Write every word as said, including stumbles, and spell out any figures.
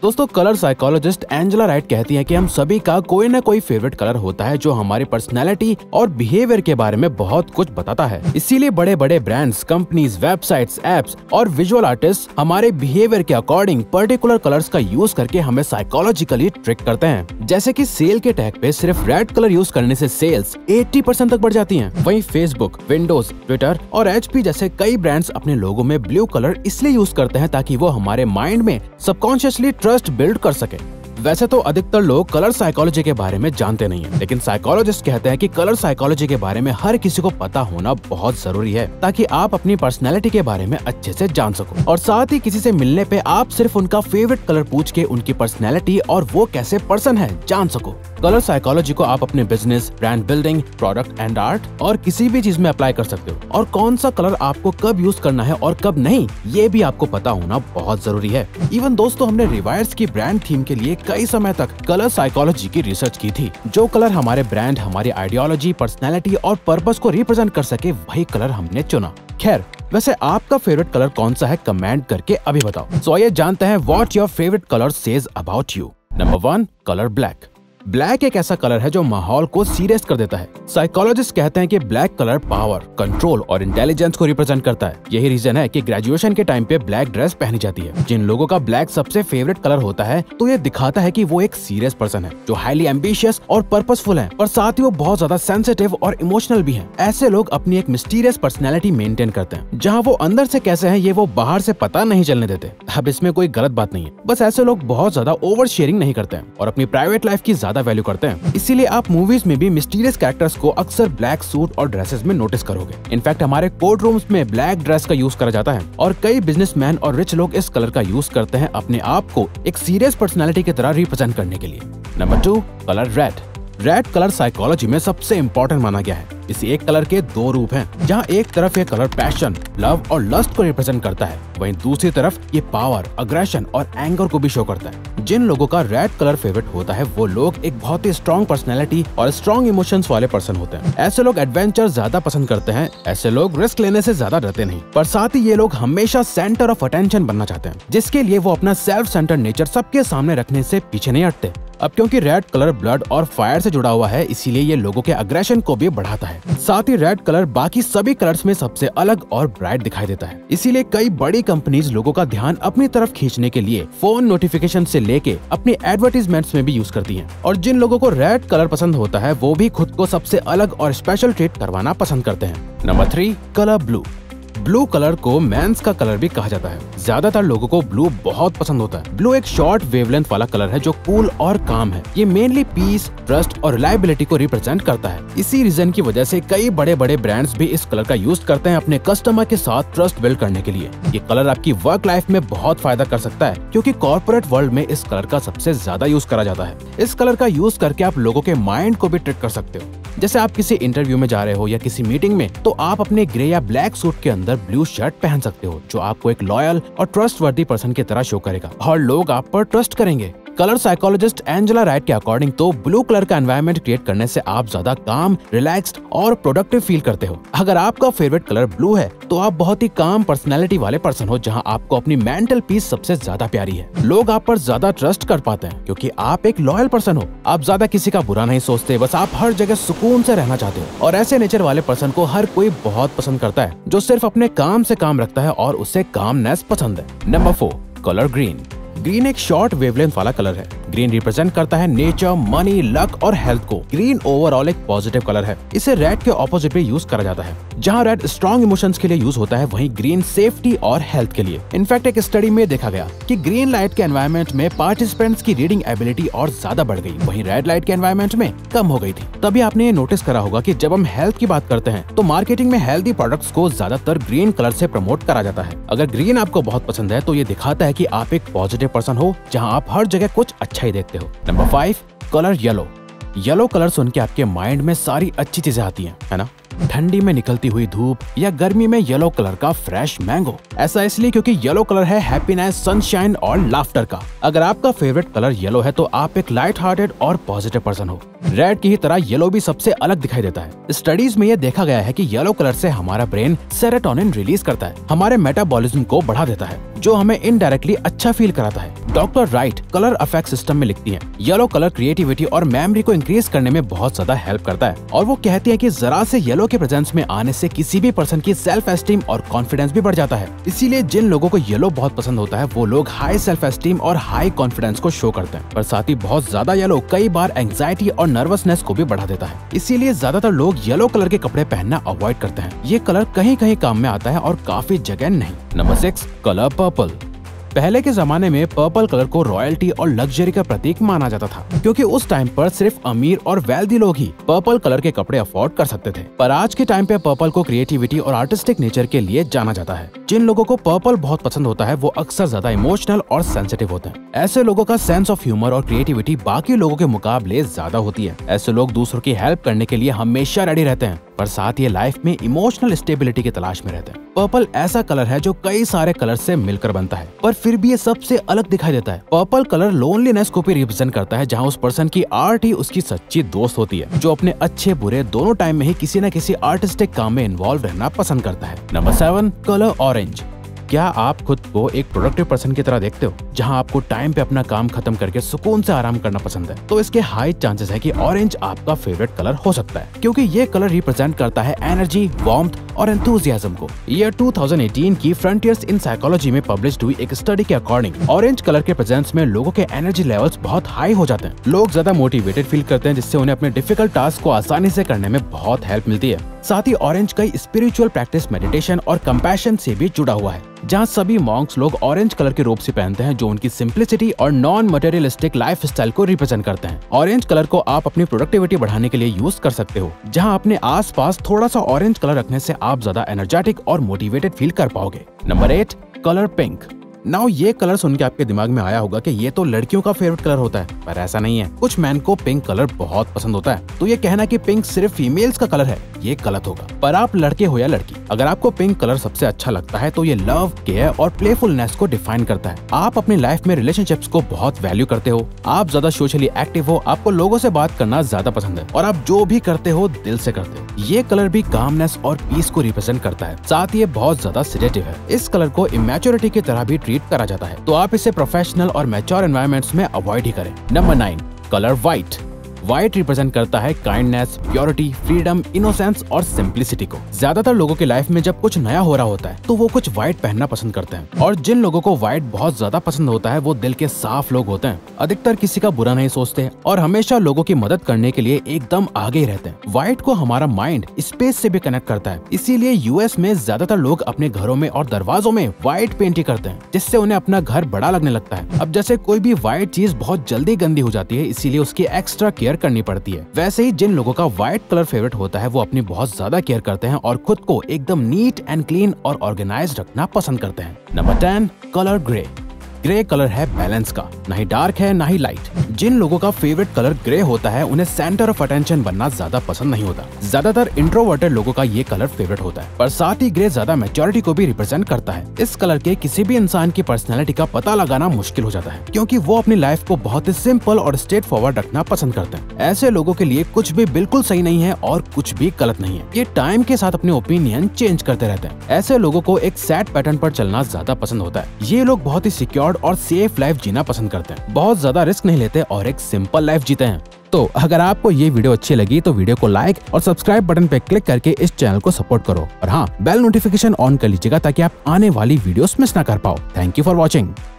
दोस्तों, colour psychologist Angela right कहती हैं कि हम सभी का कोई ना कोई फेवरेट कलर होता है जो हमारी पर्सनैलिटी और बिहेवियर के बारे में बहुत कुछ बताता है। इसीलिए बड़े बड़े ब्रांड्स, कंपनीज, वेबसाइट्स, एप्स और विजुअल आर्टिस्ट हमारे बिहेवियर के अकॉर्डिंग पर्टिकुलर कलर्स का यूज करके हमें साइकोलॉजिकली ट्रिक करते हैं। जैसे कि सेल के टैग पे सिर्फ रेड कलर यूज करने से सेल्स अस्सी परसेंट तक बढ़ जाती हैं। वहीं फेसबुक, विंडोज, ट्विटर और एचपी जैसे कई ब्रांड्स अपने लोगो में ब्लू कलर इसलिए यूज करते हैं ताकि वो हमारे माइंड में सबकॉन्शियसली ट्रस्ट बिल्ड कर सके। वैसे तो अधिकतर लोग कलर साइकोलॉजी के बारे में जानते नहीं हैं, लेकिन साइकोलॉजिस्ट कहते हैं कि कलर साइकोलॉजी के बारे में हर किसी को पता होना बहुत जरूरी है ताकि आप अपनी पर्सनैलिटी के बारे में अच्छे से जान सको। और साथ ही किसी से मिलने पे आप सिर्फ उनका फेवरेट कलर पूछ के उनकी पर्सनैलिटी और वो कैसे पर्सन है जान सको। कलर साइकोलॉजी को आप अपने business, brand building, product and art और किसी भी चीज में अप्लाई कर सकते हो। और कौन सा कलर आपको कब यूज करना है और कब नहीं, ये भी आपको पता होना बहुत जरूरी है। इवन दोस्तों, हमने रिवायर्स की ब्रांड थीम के लिए कई समय तक कलर साइकोलॉजी की रिसर्च की थी। जो कलर हमारे ब्रांड, हमारी आइडियोलॉजी, पर्सनैलिटी और पर्पस को रिप्रेजेंट कर सके, वही कलर हमने चुना। खैर, वैसे आपका फेवरेट कलर कौन सा है, कमेंट करके अभी बताओ। सो आइए जानते हैं what your favourite colour says about you. Number one, colour black. Black एक ऐसा कलर है जो माहौल को सीरियस कर देता है। साइकोलॉजिस्ट कहते हैं कि ब्लैक कलर पावर, कंट्रोल और इंटेलिजेंस को रिप्रेजेंट करता है। यही रीजन है कि ग्रेजुएशन के टाइम पे ब्लैक ड्रेस पहनी जाती है। जिन लोगों का ब्लैक सबसे फेवरेट कलर होता है तो ये दिखाता है कि वो एक सीरियस पर्सन है जो हाईली एम्बिशियस और पर्पसफुल है, और साथ ही वो बहुत ज्यादा सेंसिटिव और इमोशनल भी है। ऐसे लोग अपनी एक मिस्टीरियस पर्सनैलिटी मेंटेन करते हैं। जहाँ वो अंदर से कैसे है ये वो बाहर से पता नहीं चलने देते। अब इसमें कोई गलत बात नहीं है, बस ऐसे लोग बहुत ज्यादा ओवर शेयरिंग नहीं करते हैं और अपनी प्राइवेट लाइफ की ज्यादा वैल्यू करते हैं। इसीलिए आप मूवीज में भी मिस्टीरियस कैरेक्टर्स को अक्सर ब्लैक सूट और ड्रेसेस में नोटिस करोगे। इनफैक्ट हमारे कोर्ट रूम्स में ब्लैक ड्रेस का यूज करा जाता है और कई बिजनेसमैन और रिच लोग इस कलर का यूज करते हैं अपने आप को एक सीरियस पर्सनैलिटी की तरह रिप्रेजेंट करने के लिए। Number two, colour red. Red colour psychology में सबसे इम्पोर्टेंट माना गया है। इस एक कलर के दो रूप हैं, जहाँ एक तरफ ये कलर पैशन, लव और लस्ट को रिप्रेजेंट करता है, वहीं दूसरी तरफ ये पावर, अग्रेशन और एंगर को भी शो करता है। जिन लोगों का रेड कलर फेवरेट होता है वो लोग एक बहुत ही स्ट्रॉन्ग पर्सनैलिटी और स्ट्रॉन्ग इमोशंस वाले पर्सन होते हैं। ऐसे लोग एडवेंचर ज्यादा पसंद करते हैं। ऐसे लोग रिस्क लेने से ज्यादा डरते नहीं, पर साथ ही ये लोग हमेशा सेंटर ऑफ अटेंशन बनना चाहते हैं, जिसके लिए वो अपना सेल्फ सेंटर्ड नेचर सबके सामने रखने से पीछे नहीं हटते। अब क्योंकि रेड कलर ब्लड और फायर से जुड़ा हुआ है, इसीलिए ये लोगों के अग्रेशन को भी बढ़ाता है। साथ ही रेड कलर बाकी सभी कलर्स में सबसे अलग और ब्राइट दिखाई देता है। इसीलिए कई बड़ी कंपनीज लोगों का ध्यान अपनी तरफ खींचने के लिए फोन नोटिफिकेशन से लेके अपनी एडवर्टीजमेंट्स में भी यूज करती हैं। और जिन लोगों को रेड कलर पसंद होता है वो भी खुद को सबसे अलग और स्पेशल ट्रीट करवाना पसंद करते हैं। Number three, colour blue. Blue colour को मैंस का कलर भी कहा जाता है। ज्यादातर लोगों को ब्लू बहुत पसंद होता है। ब्लू एक शॉर्ट वेवलेंथ वाला कलर है जो कूल और काम है। ये मेनली पीस, ट्रस्ट और रिलायबिलिटी को रिप्रेजेंट करता है। इसी रीजन की वजह से कई बड़े बड़े ब्रांड्स भी इस कलर का यूज करते हैं अपने कस्टमर के साथ ट्रस्ट बिल्ड करने के लिए। ये कलर आपकी वर्क लाइफ में बहुत फायदा कर सकता है, क्योंकि कॉर्पोरेट वर्ल्ड में इस कलर का सबसे ज्यादा यूज करा जाता है। इस कलर का यूज करके आप लोगों के माइंड को भी ट्रिक कर सकते हो। जैसे आप किसी इंटरव्यू में जा रहे हो या किसी मीटिंग में, तो आप अपने ग्रे या ब्लैक सूट के अंदर ब्लू शर्ट पहन सकते हो, जो आपको एक लॉयल और ट्रस्टवर्दी पर्सन की तरह शो करेगा और लोग आप पर ट्रस्ट करेंगे। कलर साइकोलॉजिस्ट एंजेला राइट के अकॉर्डिंग तो ब्लू कलर का एनवायरनमेंट क्रिएट करने से आप ज्यादा काम, रिलैक्स्ड और प्रोडक्टिव फील करते हो। अगर आपका फेवरेट कलर ब्लू है तो आप बहुत ही काम पर्सनैलिटी वाले पर्सन हो, जहां आपको अपनी मेंटल पीस सबसे ज्यादा प्यारी है। लोग आप पर ज्यादा ट्रस्ट कर पाते हैं क्योंकि आप एक लॉयल पर्सन हो। आप ज्यादा किसी का बुरा नहीं सोचते, बस आप हर जगह सुकून से रहना चाहते हो। और ऐसे नेचर वाले पर्सन को हर कोई बहुत पसंद करता है, जो सिर्फ अपने काम से काम रखता है और उसे कामनेस पसंद है। Number four, colour green. Green एक शॉर्ट वेवलेंथ वाला कलर है। ग्रीन रिप्रेजेंट करता है नेचर, मनी, लक और हेल्थ को। ग्रीन ओवरऑल एक पॉजिटिव कलर है। इसे रेड के ऑपोजिट में यूज करा जाता है। जहां रेड स्ट्रॉन्ग इमोशंस के लिए यूज होता है, वहीं ग्रीन सेफ्टी और हेल्थ के लिए। इनफैक्ट एक स्टडी में देखा गया कि ग्रीन लाइट के एनवायरनमेंट में पार्टिसिपेंट्स की रीडिंग एबिलिटी और ज्यादा बढ़ गई, वहीं रेड लाइट के एनवायरनमेंट में कम हो गई थी। तभी आपने ये नोटिस करा होगा कि जब हम हेल्थ की बात करते हैं तो मार्केटिंग में हेल्दी प्रोडक्ट्स को ज्यादातर ग्रीन कलर से प्रमोट करा जाता है। अगर ग्रीन आपको बहुत पसंद है तो ये दिखाता है कि आप एक पॉजिटिव पर्सन हो, जहां आप हर जगह कुछ अच्छा ही देखते हो। Number five, colour yellow. Yellow colour सुन के आपके माइंड में सारी अच्छी चीजें आती हैं, है ना? ठंडी में निकलती हुई धूप या गर्मी में येलो कलर का फ्रेश मैंगो। ऐसा इसलिए क्योंकि येलो कलर है हैप्पीनेस, सनशाइन और लाफ्टर का। अगर आपका फेवरेट कलर येलो है तो आप एक लाइट हार्टेड और पॉजिटिव पर्सन हो। रेड की ही तरह येलो भी सबसे अलग दिखाई देता है। स्टडीज में ये देखा गया है कि येलो कलर से हमारा ब्रेन सेरोटोनिन रिलीज करता है, हमारे मेटाबॉलिज्म को बढ़ा देता है, जो हमें इनडायरेक्टली अच्छा फील कराता है। Doctor Wright colour affect system में लिखती हैं, येलो कलर क्रिएटिविटी और मेमोरी को इंक्रीज करने में बहुत ज्यादा हेल्प करता है। और वो कहती है कि जरा से येलो के प्रेजेंस में आने से किसी भी पर्सन की सेल्फ एस्टीम और कॉन्फिडेंस भी बढ़ जाता है। इसीलिए जिन लोगों को येलो बहुत पसंद होता है वो लोग हाई सेल्फ एस्टीम और हाई कॉन्फिडेंस को शो करते हैं। पर साथ ही बहुत ज्यादा येलो कई बार एंग्जाइटी और नर्वसनेस को भी बढ़ा देता है। इसीलिए ज्यादातर लोग येलो कलर के कपड़े पहनना अवॉइड करते हैं। ये कलर कहीं कहीं काम में आता है और काफी जगह नहीं। Number six, colour purple. पहले के जमाने में पर्पल कलर को रॉयल्टी और लग्जरी का प्रतीक माना जाता था, क्योंकि उस टाइम पर सिर्फ अमीर और वेल्दी लोग ही पर्पल कलर के कपड़े अफोर्ड कर सकते थे। पर आज के टाइम पे पर्पल को क्रिएटिविटी और आर्टिस्टिक नेचर के लिए जाना जाता है। जिन लोगों को पर्पल बहुत पसंद होता है वो अक्सर ज्यादा इमोशनल और सेंसिटिव होते हैं। ऐसे लोगों का सेंस ऑफ ह्यूमर और क्रिएटिविटी बाकी लोगों के मुकाबले ज्यादा होती है। ऐसे लोग दूसरों की हेल्प करने के लिए हमेशा रेडी रहते हैं, पर साथ ये लाइफ में इमोशनल स्टेबिलिटी की तलाश में रहते हैं। पर्पल ऐसा कलर है जो कई सारे कलर से मिलकर बनता है, पर फिर भी ये सबसे अलग दिखाई देता है। पर्पल कलर लोनलीनेस को भी रिप्रेजेंट करता है, जहाँ उस पर्सन की आर्ट ही उसकी सच्ची दोस्त होती है, जो अपने अच्छे बुरे दोनों टाइम में ही किसी न किसी आर्टिस्टिक काम में इन्वॉल्व रहना पसंद करता है। Number seven, colour orange. क्या आप खुद को एक प्रोडक्टिव पर्सन की तरह देखते हो, जहां आपको टाइम पे अपना काम खत्म करके सुकून से आराम करना पसंद है? तो इसके हाई चांसेस है कि ऑरेंज आपका फेवरेट कलर हो सकता है, क्योंकि ये कलर रिप्रेजेंट करता है एनर्जी, वार्मथ और एंथुसियाज्म को। ईयर टू थाउजेंड एटीन की फ्रंटियर्स इन साइकोलॉजी में पब्लिश्ड हुई एक स्टडी के अकॉर्डिंग ऑरेंज कलर के प्रेजेंस में लोगों के एनर्जी लेवल्स बहुत हाई हो जाते हैं। लोग ज्यादा मोटिवेटेड फील करते हैं, जिससे उन्हें अपने डिफिकल्ट टास्क को आसानी से करने में बहुत हेल्प मिलती है। साथ ही ऑरेंज कई स्पिरिचुअल प्रैक्टिस, मेडिटेशन और कंपैशन से भी जुड़ा हुआ है, जहाँ सभी मॉन्क्स लोग ऑरेंज कलर के रोब से पहनते हैं, जो उनकी सिंप्लिसिटी और नॉन मटेरियलिस्टिक लाइफ स्टाइल को रिप्रेजेंट करते हैं। ऑरेंज कलर को आप अपनी प्रोडक्टिविटी बढ़ाने के लिए यूज कर सकते हो, जहाँ अपने आसपास थोड़ा सा ऑरेंज कलर रखने से आप ज्यादा एनर्जेटिक और मोटिवेटेड फील कर पाओगे। Number eight, colour pink. Now ये कलर सुन के आपके दिमाग में आया होगा कि ये तो लड़कियों का फेवरेट कलर होता है, पर ऐसा नहीं है। कुछ मैन को पिंक कलर बहुत पसंद होता है, तो ये कहना कि पिंक सिर्फ फीमेल्स का कलर है ये गलत होगा। पर आप लड़के हो या लड़की, अगर आपको पिंक कलर सबसे अच्छा लगता है तो ये लव, केयर और प्लेफुलनेस को डिफाइन करता है। आप अपनी लाइफ में रिलेशनशिप्स को बहुत वैल्यू करते हो, आप ज्यादा सोशली एक्टिव हो, आपको लोगों से बात करना ज्यादा पसंद है और आप जो भी करते हो दिल से करते हो। ये कलर भी कामनेस और पीस को रिप्रेजेंट करता है, साथ ही ये बहुत ज्यादा सेडेटिव है। इस कलर को इमैच्योरिटी की तरह भी ट्रीट करा जाता है, तो आप इसे प्रोफेशनल और मैच्योर एनवायरनमेंट्स में अवॉइड ही करें। Number nine, colour white. White represent करता है काइंडनेस, प्योरिटी, फ्रीडम, इनोसेंस और सिंप्लिसिटी को। ज्यादातर लोगों की लाइफ में जब कुछ नया हो रहा होता है तो वो कुछ व्हाइट पहनना पसंद करते हैं, और जिन लोगों को व्हाइट बहुत ज्यादा पसंद होता है वो दिल के साफ लोग होते हैं, अधिकतर किसी का बुरा नहीं सोचते और हमेशा लोगों की मदद करने के लिए एकदम आगे ही रहते हैं। व्हाइट को हमारा माइंड स्पेस से भी कनेक्ट करता है, इसीलिए यूएस में ज्यादातर लोग अपने घरों में और दरवाजों में व्हाइट पेंटिंग करते हैं, जिससे उन्हें अपना घर बड़ा लगने लगता है। अब जैसे कोई भी व्हाइट चीज बहुत जल्दी गंदी हो जाती है, इसीलिए उसकी एक्स्ट्रा केयर करनी पड़ती है। वैसे ही जिन लोगों का व्हाइट कलर फेवरेट होता है वो अपनी बहुत ज्यादा केयर करते हैं और खुद को एकदम नीट एंड क्लीन और ऑर्गेनाइज्ड रखना पसंद करते हैं। Number ten, colour grey. Grey colour है बैलेंस का, ना ही डार्क है ना ही लाइट। जिन लोगों का फेवरेट कलर ग्रे होता है उन्हें सेंटर ऑफ अटेंशन बनना ज्यादा पसंद नहीं होता। ज्यादातर इंट्रोवर्टेड लोगों का ये कलर फेवरेट होता है, पर साथ ही ग्रे ज्यादा मैच्योरिटी को भी रिप्रेजेंट करता है। इस कलर के किसी भी इंसान की पर्सनैलिटी का पता लगाना मुश्किल हो जाता है, क्योंकि वो अपनी लाइफ को बहुत ही सिंपल और स्ट्रेट फॉरवर्ड रखना पसंद करते हैं। ऐसे लोगों के लिए कुछ भी बिल्कुल सही नहीं है और कुछ भी गलत नहीं है। ये टाइम के साथ अपने ओपिनियन चेंज करते रहते हैं। ऐसे लोगों को एक सेट पैटर्न पर चलना ज्यादा पसंद होता है। ये लोग बहुत ही सिक्योर्ड और सेफ लाइफ जीना पसंद करते हैं, बहुत ज्यादा रिस्क नहीं लेते और एक सिंपल लाइफ जीते हैं। तो अगर आपको ये वीडियो अच्छी लगी तो वीडियो को लाइक और सब्सक्राइब बटन पे क्लिक करके इस चैनल को सपोर्ट करो, और हाँ, बेल नोटिफिकेशन ऑन कर लीजिएगा ताकि आप आने वाली वीडियोस मिस ना कर पाओ। Thank you for watching.